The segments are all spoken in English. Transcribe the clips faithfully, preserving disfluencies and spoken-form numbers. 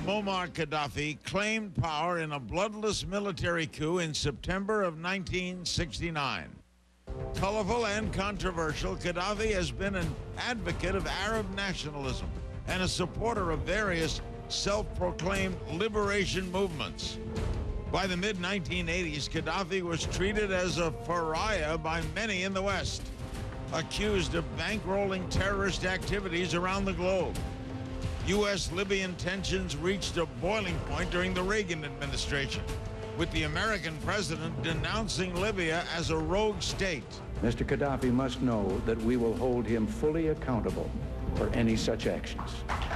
Muammar Gaddafi claimed power in a bloodless military coup in September of nineteen sixty-nine. Colorful and controversial, Gaddafi has been an advocate of Arab nationalism and a supporter of various self-proclaimed liberation movements. By the mid nineteen eighties, Gaddafi was treated as a pariah by many in the West, accused of bankrolling terrorist activities around the globe. U S Libyan tensions reached a boiling point during the Reagan administration, with the American president denouncing Libya as a rogue state. Mister Gaddafi must know that we will hold him fully accountable for any such actions.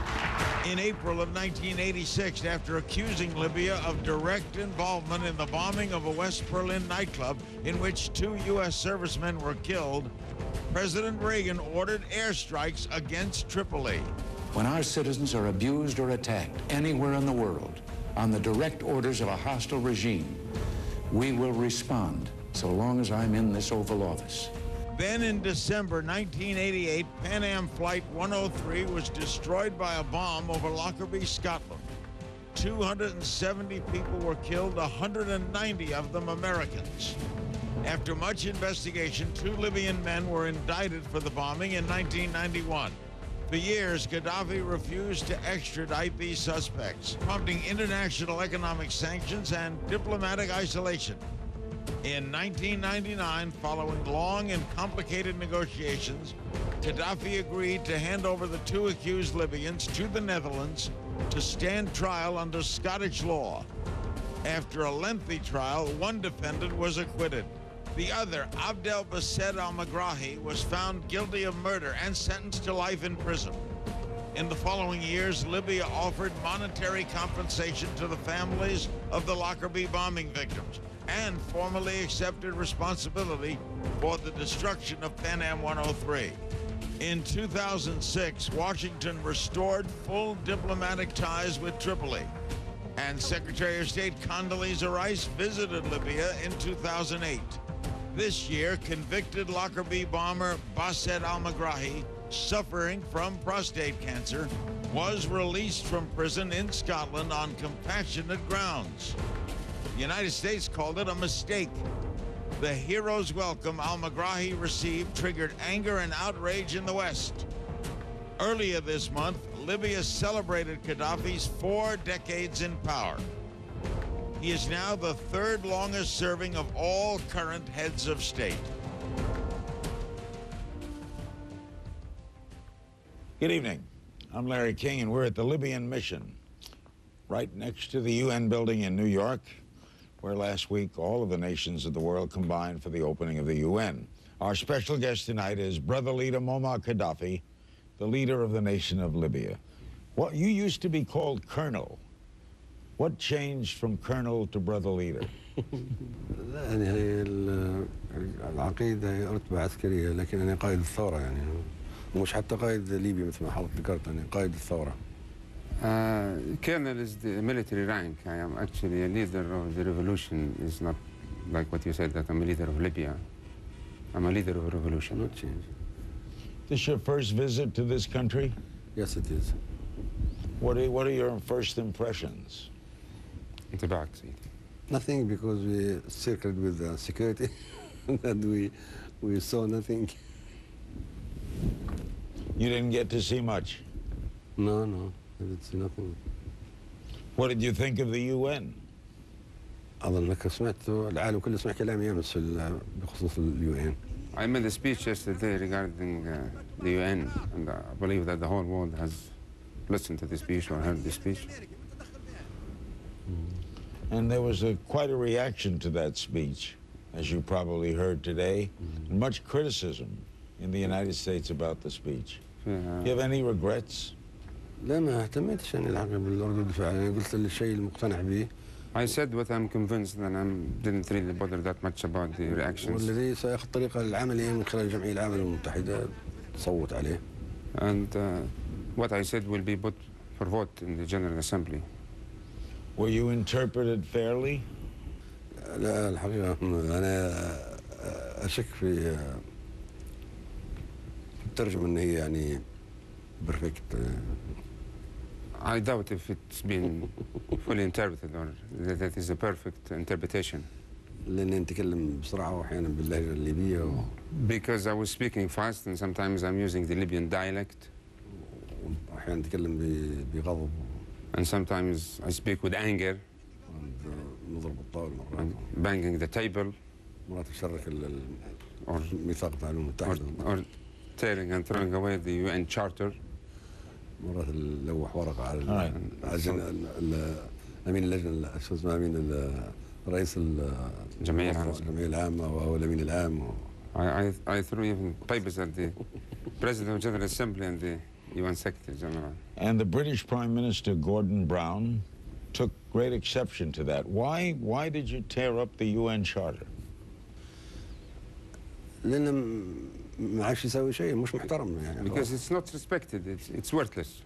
In April of nineteen eighty-six, after accusing Libya of direct involvement in the bombing of a West Berlin nightclub in which two U S servicemen were killed, President Reagan ordered airstrikes against Tripoli. When our citizens are abused or attacked anywhere in the world on the direct orders of a hostile regime, we will respond so long as I'm in this Oval Office. Then in December nineteen eighty-eight, Pan Am Flight one oh three was destroyed by a bomb over Lockerbie, Scotland. two hundred seventy people were killed, one hundred ninety of them Americans. After much investigation, two Libyan men were indicted for the bombing in nineteen ninety-one. For years, Gaddafi refused to extradite these suspects, prompting international economic sanctions and diplomatic isolation. In nineteen ninety-nine, following long and complicated negotiations, Gaddafi agreed to hand over the two accused Libyans to the Netherlands to stand trial under Scottish law. After a lengthy trial, one defendant was acquitted. The other, Abdel Basset al-Megrahi, was found guilty of murder and sentenced to life in prison. In the following years, Libya offered monetary compensation to the families of the Lockerbie bombing victims and formally accepted responsibility for the destruction of Pan Am one oh three. In two thousand six, Washington restored full diplomatic ties with Tripoli, and Secretary of State Condoleezza Rice visited Libya in two thousand eight. This year, convicted Lockerbie bomber Basset al-Megrahi, suffering from prostate cancer, was released from prison in Scotland on compassionate grounds. The United States called it a mistake. The hero's welcome al-Megrahi received triggered anger and outrage in the West. Earlier this month, Libya celebrated Gaddafi's four decades in power. He is now the third longest serving of all current heads of state. Good evening. I'm Larry King, and we're at the Libyan mission, right next to the U N building in New York, where last week all of the nations of the world combined for the opening of the U N. Our special guest tonight is brother leader Muammar Gaddafi, the leader of the nation of Libya. What, you used to be called Colonel. What changed from Colonel to brother leader? لا يعني هي العقيدة هي رتبة عسكرية، لكن أنا قائد الثورة يعني مش حتى قائد ليبيا مثل ما حضرتك ذكرت، أنا قائد الثورة. Uh, Colonel is the military rank. I am actually a leader of the revolution. It's not like what you said that I'm a leader of Libya. I'm a leader of a revolution. Not change. This your first visit to this country? Yes, it is. What are, what are your first impressions? It's back, see. Nothing, because we circled with uh, security and we, we saw nothing. You didn't get to see much? No, no, I didn't see nothing. What did you think of the U N? أظن أنك سمعت العالم كله سمع كلامي أمس بخصوص اليو إن. I made a speech yesterday regarding uh, the U N, and I believe that the whole world has listened to this speech or heard this speech. And there was a, quite a reaction to that speech, as you probably heard today, and much criticism in the United States about the speech. Yeah. Do you have any regrets? لا ما اهتمتش يعني الحقيقة بالردود الفعل، أنا قلت الشيء المقتنع به. I said what I'm convinced, and I didn't really bother that much about the reactions. والذي سيأخذ الطريقة العملية من خلال الجمعية العامة المتحدة تصوت عليه. And uh, what I said will be put for vote in the General Assembly. Were you interpreted fairly? لا الحقيقة أنا أشك في الترجمة إن هي يعني بيرفكت. I doubt if it's been fully interpreted or that that is a perfect interpretation. لاني نتكلم بسرعه واحيانا باللهجه الليبيه و... Because I was speaking fast and sometimes I'm using the Libyan dialect واحيانا نتكلم ب- بغضب and sometimes I speak with anger نضرب الطاوله مرات and banging the table مرات نشرك ال- ال- or, الميثاق بتاع الامم or, المتحده or tearing and throwing away the U N Charter. مرات نلوح ورقه على ال- Right. على الجن- ال- ال- امين اللجنه شو اسمه امين ال- رئيس ال- الجمعية العامة. الجمعيه العامه وهو الامين العام و... I, I, I threw even papers at the President of General Assembly and the U N Secretary General. And the British Prime Minister Gordon Brown took great exception to that. Why, why did you tear up the U N Charter? لانه م- ما عادش يسوي شيء مش محترم يعني Because it's not respected, it's, it's worthless.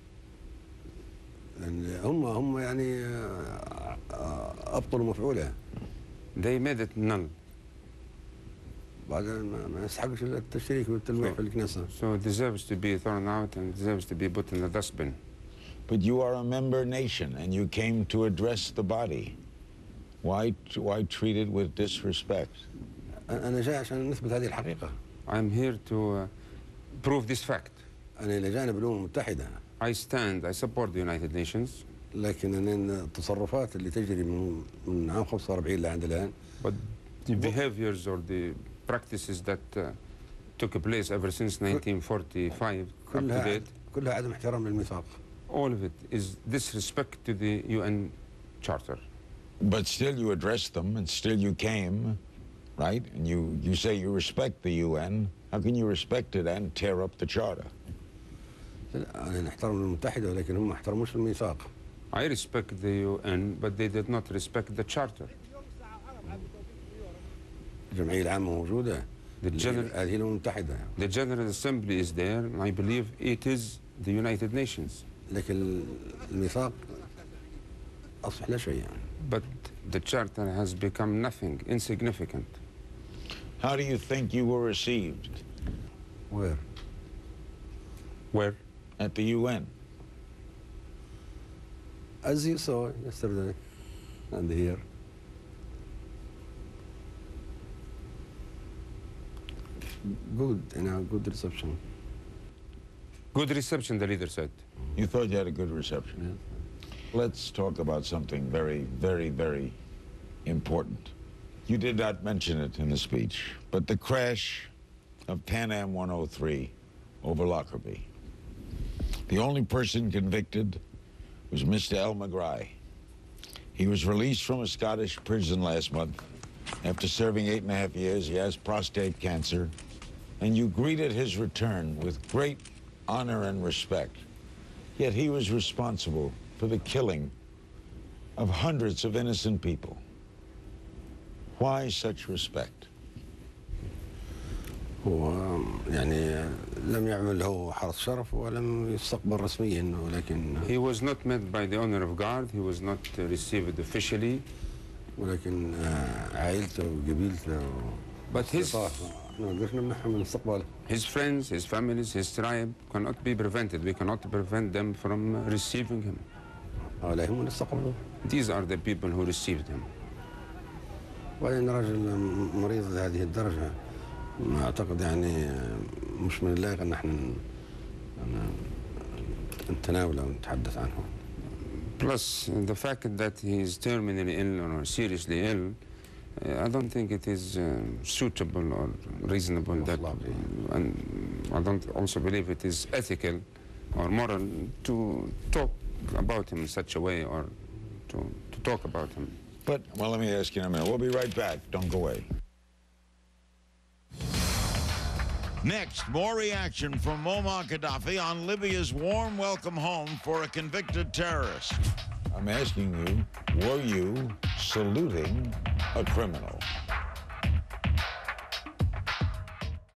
لأن هم هم يعني آه، آه، ابطلوا مفعوله They made it null. بعدين ما ما يستحقش إلا التشريك والتلويح في الكنيسه So it deserves to be thrown out and deserves to be put in the dustbin. But you are a member nation and you came to address the body. Why, why treat it with disrespect? انا جاي عشان نثبت هذه الحقيقه I'm here to uh, prove this fact. انا الى جانب الامم المتحده I stand, I support the United Nations, لكن أنا التصرفات اللي تجري من من عام خمسة وأربعين لعند الان but the behaviors or the practices that uh, took place ever since nineteen forty-five up to كلها date, كلها عدم احترام للميثاق all of it is disrespect to the U N Charter. But still you addressed them and still you came, right? And you, you say you respect the U N. How can you respect it and tear up the charter? انا نحترم الامم المتحده ولكن هم ما احترموش الميثاق I respect the U N, but they did not respect the Charter. الجمعيه العامه موجوده The general, هذه الامم المتحده the General Assembly is there, and I believe it is the United Nations. لكن الميثاق اصبح لا شيء يعني But the Charter has become nothing, insignificant. How do you think you were received وير Where? at the U N? as you saw yesterday and here good you know good reception Good reception, the leader said. You thought you had a good reception. Let's talk about something very, very, very important. You did not mention it in the speech, but the crash of Pan Am one oh three over Lockerbie. The only person convicted was Mister El Magrai. He was released from a Scottish prison last month. After serving eight and a half years, he has prostate cancer, and you greeted his return with great honor and respect. Yet he was responsible for the killing of hundreds of innocent people. Why such respect? هو يعني لم يعمل هو حرس شرف ولم يستقبل رسميا ولكن He was not met by the honor of guard. He was not uh, received officially. ولكن آه، عائلته وقبيلته But his, احنا ما قدرنا نمنعهم من استقباله. his friends, his families, his tribe cannot be prevented. We cannot prevent them from uh, receiving him. هؤلاء هم اللي استقبلوه. These are the people who received him. وبعدين رجل مريض لهذه الدرجة ما أعتقد يعني مش من اللائق أن احنا نتناوله ونتحدث عنه. Plus, the fact that he is terminally ill or seriously ill, uh, I don't think it is uh, suitable or reasonable that, and I don't also believe it is ethical or moral to talk about him in such a way or to, to talk about him. But, well, let me ask you in a minute. We'll be right back. Don't go away. Next, more reaction from Muammar Gaddafi on Libya's warm welcome home for a convicted terrorist. I'm asking you, were you saluting a criminal?